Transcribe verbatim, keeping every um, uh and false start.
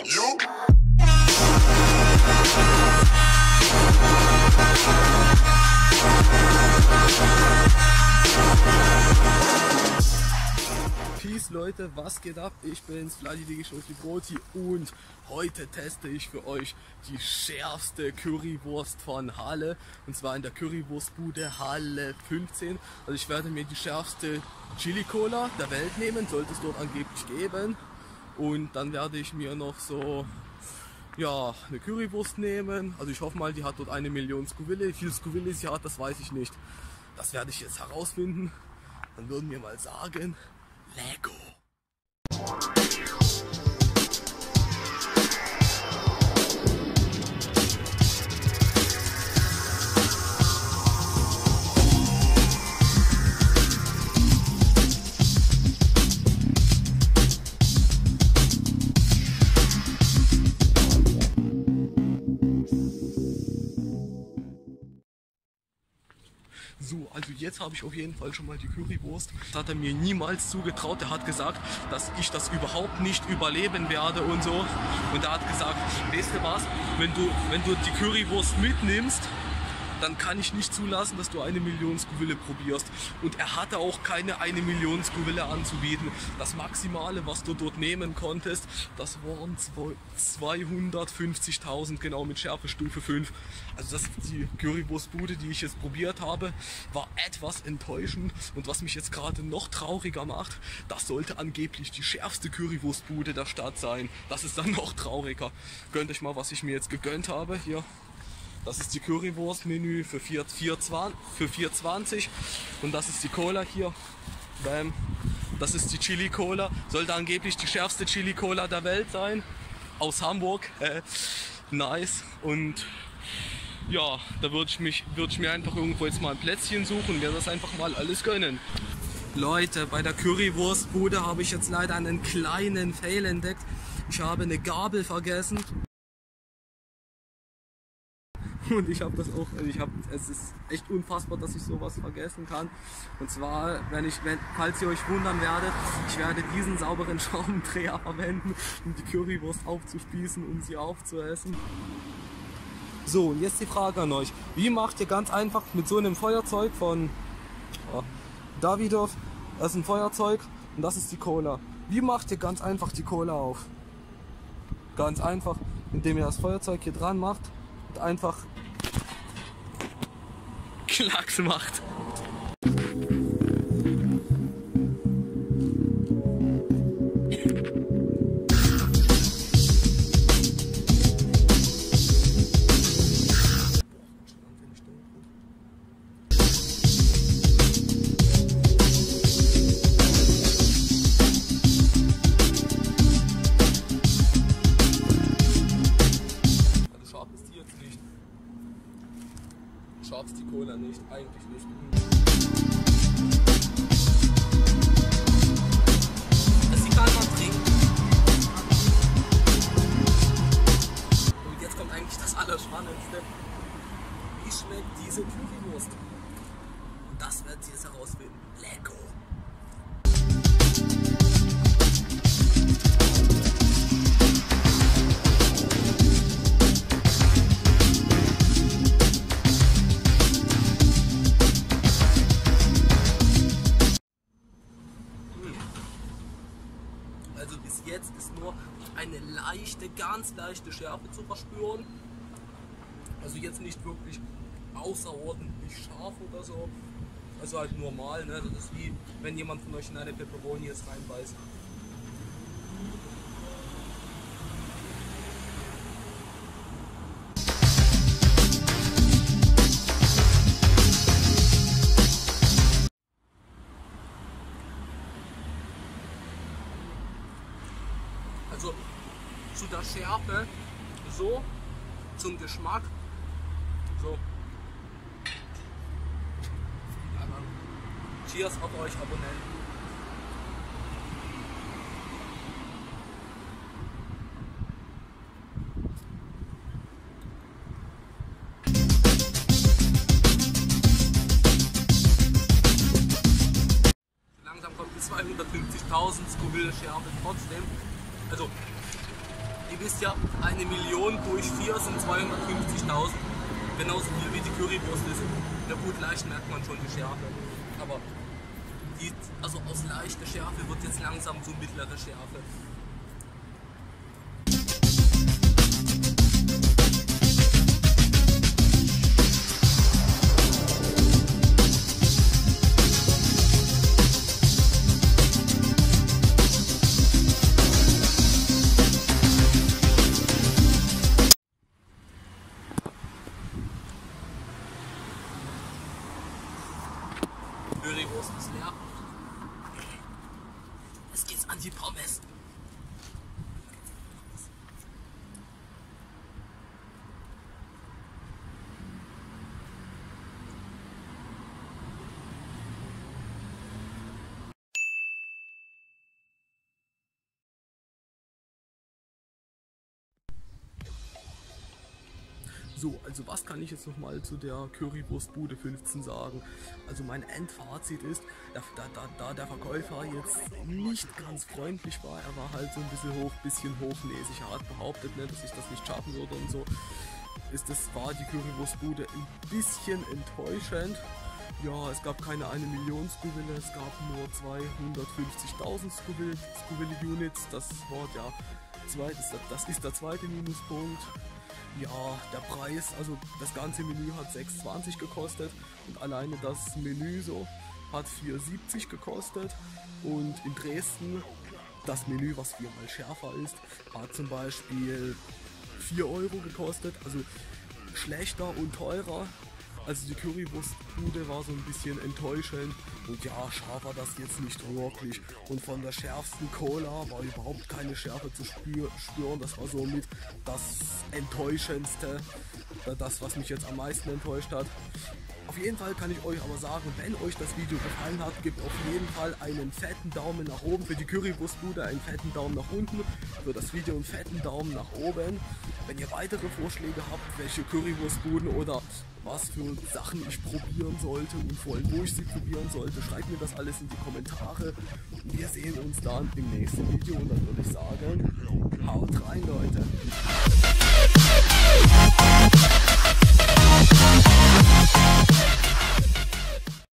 You. Peace Leute, was geht ab? Ich bin's, Vladi und heute teste ich für euch die schärfste Currywurst von Halle, und zwar in der Currywurstbude Halle fünfzehn. Also ich werde mir die schärfste Chili Cola der Welt nehmen, sollte es dort angeblich geben, und dann werde ich mir noch so ja, eine Currywurst nehmen. Also ich hoffe mal, die hat dort eine Million Scoville. Wie viel Scoville sie hat, das weiß ich nicht. Das werde ich jetzt herausfinden. Dann würden wir mal sagen, Lego. So, also jetzt habe ich auf jeden Fall schon mal die Currywurst. Das hat er mir niemals zugetraut. Er hat gesagt, dass ich das überhaupt nicht überleben werde und so. Und er hat gesagt, weißt du was, wenn du, wenn du die Currywurst mitnimmst, dann kann ich nicht zulassen, dass du eine Million Scoville probierst. Und er hatte auch keine eine Million Scoville anzubieten. Das Maximale, was du dort nehmen konntest, das waren zweihundertfünfzigtausend, genau, mit Schärfestufe fünf. Also das ist die Currywurstbude, die ich jetzt probiert habe, war etwas enttäuschend. Und was mich jetzt gerade noch trauriger macht, das sollte angeblich die schärfste Currywurstbude der Stadt sein. Das ist dann noch trauriger. Gönnt euch mal, was ich mir jetzt gegönnt habe. Hier. Das ist die Currywurst-Menü für vier zwanzig und das ist die Cola hier. Bam. Das ist die Chili Cola. Sollte angeblich die schärfste Chili Cola der Welt sein. Aus Hamburg. Äh, nice. Und ja, da würde ich, mich, würd ich mir einfach irgendwo jetzt mal ein Plätzchen suchen und mir das einfach mal alles gönnen. Leute, bei der Currywurstbude habe ich jetzt leider einen kleinen Fail entdeckt. Ich habe eine Gabel vergessen. Und ich habe das auch, also ich habe, es ist echt unfassbar, dass ich sowas vergessen kann. Und zwar, wenn ich, wenn, falls ihr euch wundern werdet, ich werde diesen sauberen Schraubendreher verwenden, um die Currywurst aufzuspießen und sie aufzuessen. So, und jetzt die Frage an euch. Wie macht ihr ganz einfach mit so einem Feuerzeug von oh, Davidoff, das ist ein Feuerzeug und das ist die Cola. Wie macht ihr ganz einfach die Cola auf? Ganz einfach, indem ihr das Feuerzeug hier dran macht und einfach Klacks macht. Scharf ist die Cola nicht, eigentlich nicht. Das die kann man trinken. Und jetzt kommt eigentlich das Allerspannendste. Wie schmeckt diese Currywurst? Und das werden Sie jetzt herausfinden. Lego. Also bis jetzt ist nur eine leichte, ganz leichte Schärfe zu verspüren. Also jetzt nicht wirklich außerordentlich scharf oder so. Also halt normal, ne? Das ist wie wenn jemand von euch in eine Pepperoni jetzt reinbeißt. Also zu der Schärfe, so, zum Geschmack, so. Aber cheers auf euch Abonnenten. Langsam kommt die zweihundertfünfzigtausend Scoville Schärfe trotzdem. Also die ihr wisst ja, eine Million durch vier sind zweihundertfünfzigtausend. Genauso viel wie die Currywurst ist. Ja gut, leicht merkt man schon die Schärfe. Aber die, also aus leichter Schärfe wird jetzt langsam so mittlere Schärfe. Currywurst ist leer. Jetzt geht's an die Pommes. So, also was kann ich jetzt nochmal zu der Currywurstbude fünfzehn sagen? Also mein Endfazit ist, da, da, da der Verkäufer jetzt nicht ganz freundlich war, er war halt so ein bisschen hoch, bisschen hochnäsig, er hat behauptet, ne, dass ich das nicht schaffen würde und so, ist das, war die Currywurstbude ein bisschen enttäuschend. Ja, es gab keine eine Million Scoville, es gab nur zweihundertfünfzigtausend Scoville, Scoville Units, das war der zweite, das ist der zweite Minuspunkt. Ja, der Preis, also das ganze Menü hat sechs zwanzig gekostet und alleine das Menü so hat vier siebzig gekostet und in Dresden das Menü, was viermal schärfer ist, hat zum Beispiel vier Euro gekostet, also schlechter und teurer. Also die Currywurstbude war so ein bisschen enttäuschend und ja, scharf war das jetzt nicht wirklich. Und von der schärfsten Cola war überhaupt keine Schärfe zu spür spüren. Das war somit das Enttäuschendste, das was mich jetzt am meisten enttäuscht hat. Auf jeden Fall kann ich euch aber sagen, wenn euch das Video gefallen hat, gebt auf jeden Fall einen fetten Daumen nach oben für die Currywurstbude, einen fetten Daumen nach unten, für das Video einen fetten Daumen nach oben. Wenn ihr weitere Vorschläge habt, welche Currywurstbuden oder was für Sachen ich probieren sollte und vor allem wo ich sie probieren sollte, schreibt mir das alles in die Kommentare. Wir sehen uns dann im nächsten Video und dann würde ich sagen, haut rein Leute.